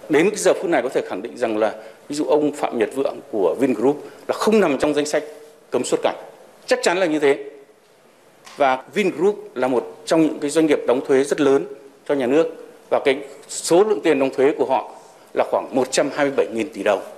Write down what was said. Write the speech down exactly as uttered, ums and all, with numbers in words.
Đến cái giờ phút này có thể khẳng định rằng là ví dụ ông Phạm Nhật Vượng của Vingroup là không nằm trong danh sách cấm xuất cảnh. Chắc chắn là như thế. Và Vingroup là một trong những cái doanh nghiệp đóng thuế rất lớn cho nhà nước và cái số lượng tiền đóng thuế của họ là khoảng một trăm hai mươi bảy nghìn tỷ đồng.